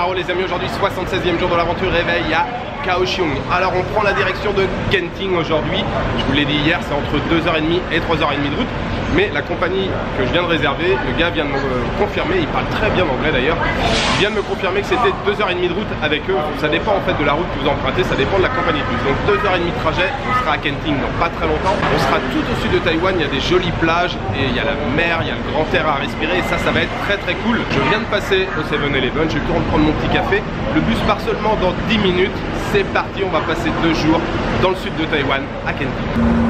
Ciao les amis, aujourd'hui 76e jour de l'aventure réveil à Kaohsiung. Alors on prend la direction de Genting aujourd'hui. Je vous l'ai dit hier, c'est entre 2h30 et 3h30 de route. Mais la compagnie que je viens de réserver, le gars vient de me confirmer, il parle très bien anglais d'ailleurs, il vient de me confirmer que c'était 2h30 de route avec eux. Ça dépend en fait de la route que vous empruntez, ça dépend de la compagnie de bus. Donc 2h30 de trajet, on sera à Genting dans pas très longtemps. On sera tout au sud de Taïwan, il y a des jolies plages et il y a la mer, il y a le grand air à respirer et ça va être très très cool. Je viens de passer au 7-Eleven, j'ai eu le temps de prendre mon petit café. Le bus part seulement dans 10 minutes. C'est parti, on va passer 2 jours dans le sud de Taïwan à Genting.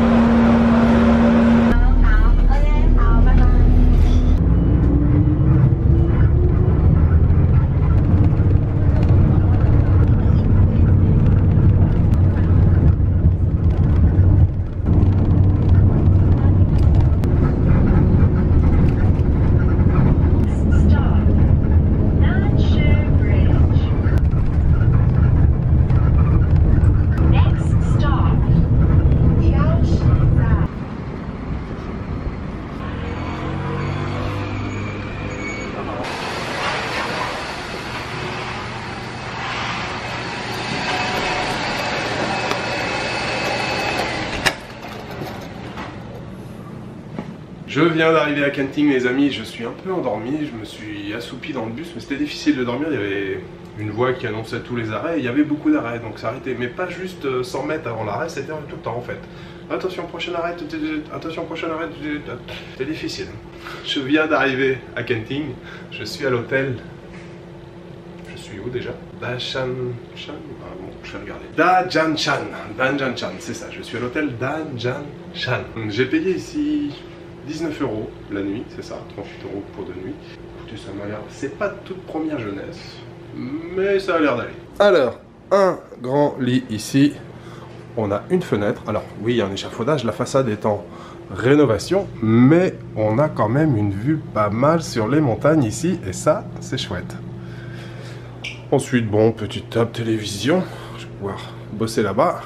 Je viens d'arriver à Genting les amis, je suis un peu endormi, je me suis assoupi dans le bus, mais c'était difficile de dormir, il y avait une voix qui annonçait tous les arrêts, il y avait beaucoup d'arrêts, donc ça arrêtait, mais pas juste 100 mètres avant l'arrêt, c'était tout le temps en fait. Attention, prochain arrêt, attention, prochain arrêt, c'est difficile. Je viens d'arriver à Genting, je suis à l'hôtel, je suis où déjà? Danshan, ah bon, je vais regarder. Danshan, c'est ça, je suis à l'hôtel Danshan. J'ai payé ici 19 € la nuit, c'est ça, 38 € pour 2 nuits. Écoutez, ça m'a l'air, c'est pas toute première jeunesse, mais ça a l'air d'aller. Alors, un grand lit ici, on a une fenêtre, alors oui, il y a un échafaudage, la façade est en rénovation, mais on a quand même une vue pas mal sur les montagnes ici, et ça, c'est chouette. Ensuite, bon, petite table télévision, je vais pouvoir bosser là-bas.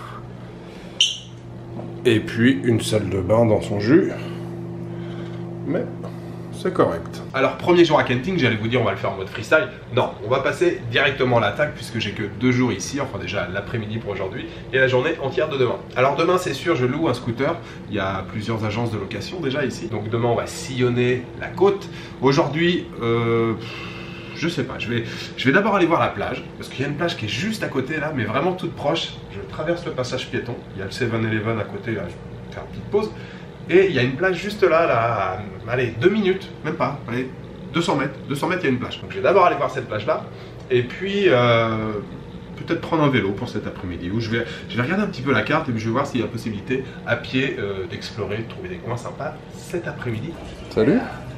Et puis, une salle de bain dans son jus. Mais c'est correct. Alors premier jour à Genting, j'allais vous dire on va le faire en mode freestyle. Non, on va passer directement à l'attaque puisque j'ai que 2 jours ici, enfin déjà l'après-midi pour aujourd'hui et la journée entière de demain. Alors demain c'est sûr je loue un scooter, il y a plusieurs agences de location déjà ici. Donc demain on va sillonner la côte. Aujourd'hui, je sais pas, je vais d'abord aller voir la plage parce qu'il y a une plage qui est juste à côté là, mais vraiment toute proche. Je traverse le passage piéton, il y a le 7-Eleven à côté là, je vais faire une petite pause. Et il y a une plage juste là, allez, 2 minutes, même pas, allez, 200 mètres, il y a une plage. Donc je vais d'abord aller voir cette plage-là, et puis peut-être prendre un vélo pour cet après-midi, où je vais regarder un petit peu la carte, et puis je vais voir s'il y a possibilité à pied d'explorer, de trouver des coins sympas cet après-midi. Salut.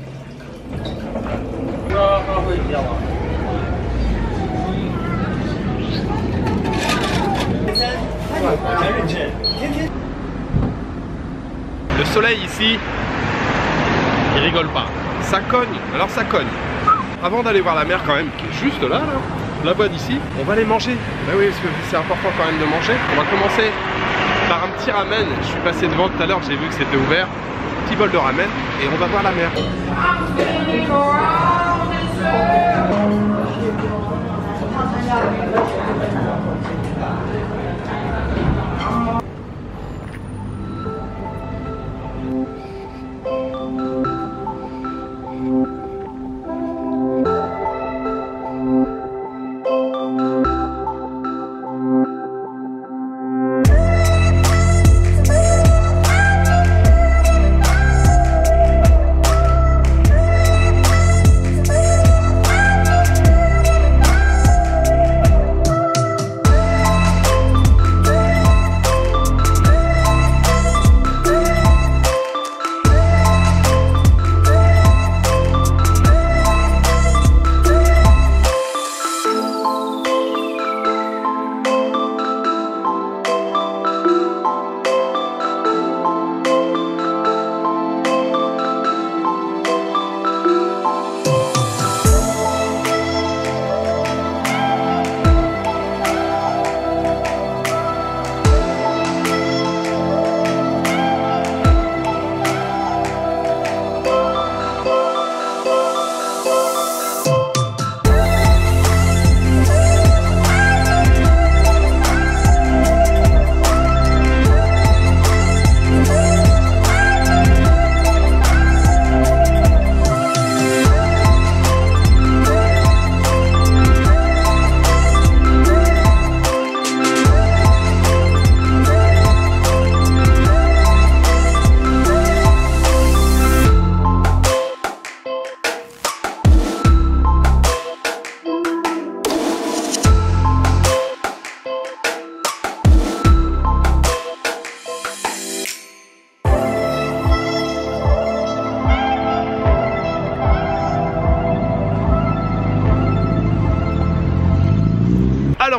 Le soleil ici, il rigole pas. Ça cogne, alors ça cogne. Avant d'aller voir la mer quand même, qui est juste là, là-bas d'ici, on va aller manger. Ben oui, parce que c'est important quand même de manger. On va commencer par un petit ramen. Je suis passé devant tout à l'heure, j'ai vu que c'était ouvert. Petit bol de ramen et on va voir la mer.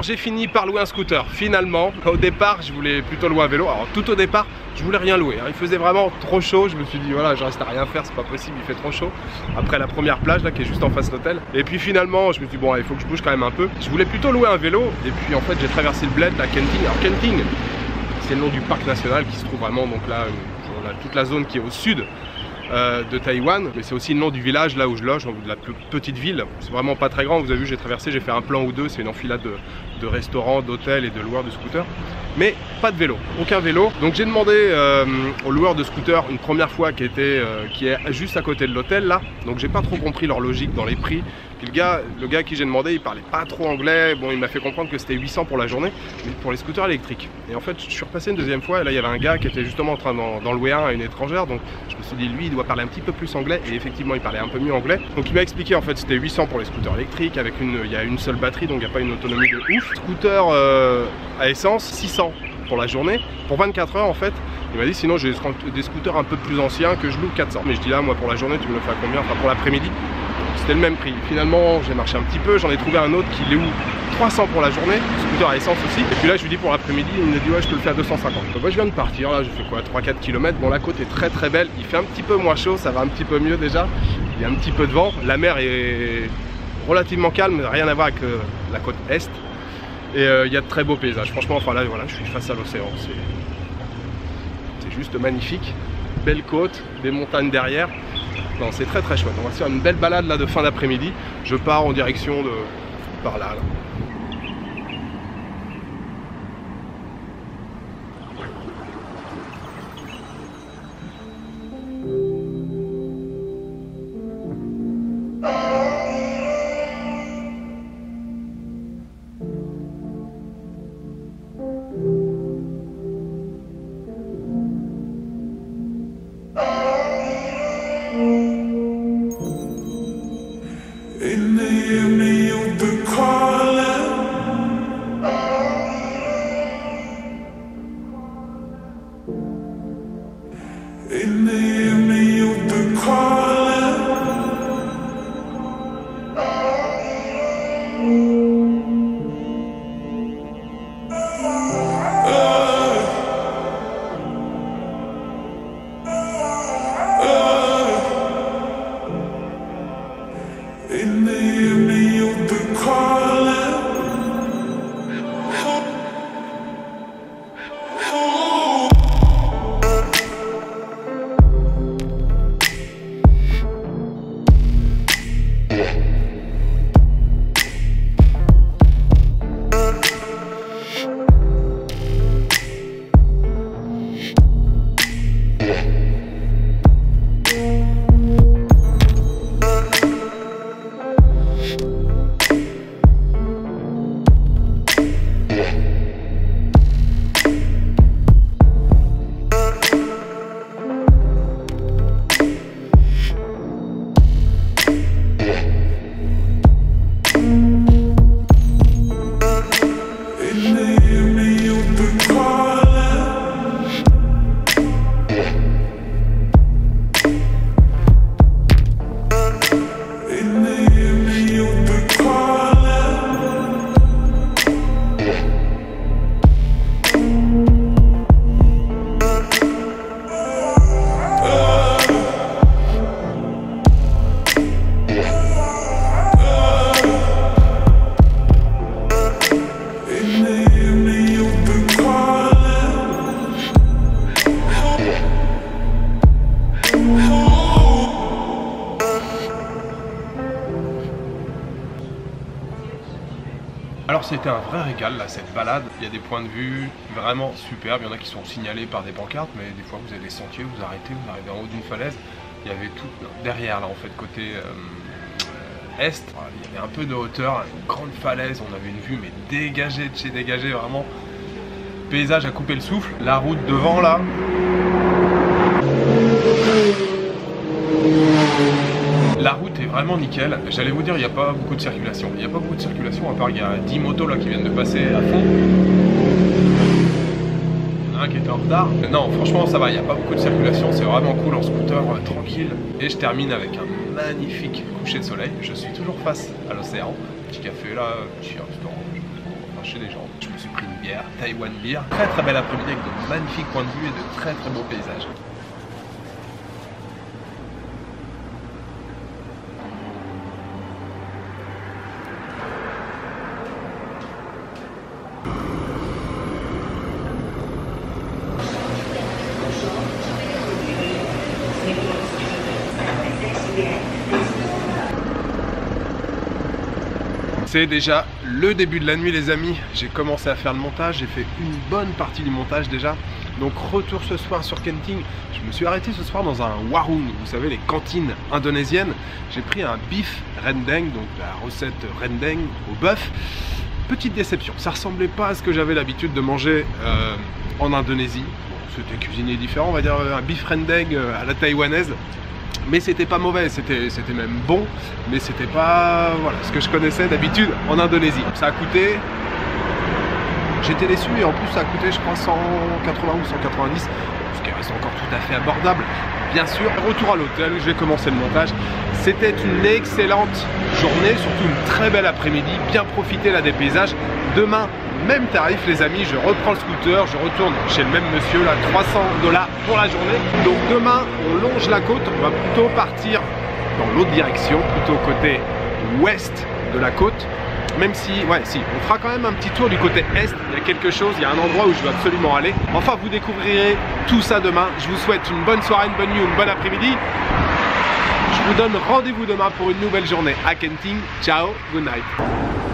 Alors j'ai fini par louer un scooter, finalement. Au départ, je voulais plutôt louer un vélo. Alors tout au départ, je voulais rien louer. Il faisait vraiment trop chaud. Je me suis dit, voilà, je reste à rien faire, c'est pas possible, il fait trop chaud. Après la première plage, là, qui est juste en face de l'hôtel. Et puis finalement, je me suis dit, bon, il faut que je bouge quand même un peu. Je voulais plutôt louer un vélo. Et puis en fait, j'ai traversé le bled, la Kenting. Alors Kenting, c'est le nom du parc national qui se trouve vraiment, donc là, on a toute la zone qui est au sud de Taïwan, mais c'est aussi le nom du village là où je loge, donc de la petite ville. C'est vraiment pas très grand, vous avez vu, j'ai traversé, j'ai fait un plan ou deux, c'est une enfilade de restaurants, d'hôtels et de loueurs de scooters, mais pas de vélo, aucun vélo. Donc j'ai demandé aux loueurs de scooters une première fois qui est juste à côté de l'hôtel là, donc j'ai pas trop compris leur logique dans les prix. Puis le gars à qui j'ai demandé, il parlait pas trop anglais, bon il m'a fait comprendre que c'était 800 pour la journée, mais pour les scooters électriques. Et en fait je suis repassé une deuxième fois et là il y avait un gars qui était justement en train d'en louer un à une étrangère, donc je me suis dit lui il doit parler un petit peu plus anglais, et effectivement il parlait un peu mieux anglais. Donc il m'a expliqué en fait c'était 800 pour les scooters électriques, avec il y a une seule batterie, donc il n'y a pas une autonomie de ouf. Scooter à essence, 600 pour la journée, pour 24 heures en fait. Il m'a dit sinon j'ai des scooters un peu plus anciens que je loue 400. Mais je dis là moi pour la journée tu me le fais à combien, enfin pour l'après-midi. C'était le même prix. Finalement j'ai marché un petit peu, j'en ai trouvé un autre qui les loue 300 pour la journée, scooter à essence aussi. Et puis là je lui dis pour l'après-midi, il me dit ouais je te le fais à 250. Donc moi je viens de partir, là j'ai fait quoi, 3-4 km. Bon la côte est très très belle, il fait un petit peu moins chaud, ça va un petit peu mieux déjà. Il y a un petit peu de vent, la mer est relativement calme, rien à voir avec la côte est. Et il y a de très beaux paysages, franchement, enfin là voilà, je suis face à l'océan, c'est juste magnifique. Belle côte, des montagnes derrière, non c'est très très chouette. On va se faire une belle balade là de fin d'après-midi, je pars en direction de par là. Alors c'était un vrai régal là, cette balade. Il y a des points de vue vraiment superbes. Il y en a qui sont signalés par des pancartes, mais des fois vous avez des sentiers, vous arrêtez, vous arrivez en haut d'une falaise. Il y avait tout derrière là en fait côté est. Il y avait un peu de hauteur, une grande falaise. On avait une vue mais dégagée de chez dégagée, vraiment paysage à couper le souffle. La route devant là. La route est vraiment nickel. J'allais vous dire, il n'y a pas beaucoup de circulation. Il n'y a pas beaucoup de circulation, à part il y a 10 motos là qui viennent de passer à fond. Il y en a un qui était en retard. Non, franchement, ça va, il n'y a pas beaucoup de circulation. C'est vraiment cool en scooter, tranquille. Et je termine avec un magnifique coucher de soleil. Je suis toujours face à l'océan. Petit café là, petit restaurant. chez les gens. Je me suis pris une bière, Taiwan Beer. Très très belle après-midi avec de magnifiques points de vue et de très très beaux paysages. C'est déjà le début de la nuit les amis, j'ai commencé à faire le montage, j'ai fait une bonne partie du montage déjà. Donc retour ce soir sur Kenting, je me suis arrêté ce soir dans un warung, vous savez les cantines indonésiennes. J'ai pris un beef rendang, donc la recette rendang au bœuf. Petite déception, ça ressemblait pas à ce que j'avais l'habitude de manger en Indonésie. Bon, c'était cuisiné différent, on va dire un beef rendang à la taïwanaise. Mais c'était pas mauvais, c'était même bon, mais c'était pas voilà, ce que je connaissais d'habitude en Indonésie. Ça a coûté, j'étais déçu et en plus ça a coûté je crois 180 ou 190, ce qui reste encore tout à fait abordable. Bien sûr, retour à l'hôtel, j'ai commencé le montage. C'était une excellente journée, surtout une très belle après-midi, bien profiter là des paysages. Demain, même tarif les amis, je reprends le scooter, je retourne chez le même monsieur là, 300 $ pour la journée. Donc demain, on longe la côte, on va plutôt partir dans l'autre direction, plutôt côté ouest de la côte. Même si, ouais, si, on fera quand même un petit tour du côté est, il y a quelque chose, il y a un endroit où je veux absolument aller. Enfin, vous découvrirez tout ça demain. Je vous souhaite une bonne soirée, une bonne nuit, une bonne après-midi. Je vous donne rendez-vous demain pour une nouvelle journée à Kenting. Ciao, good night.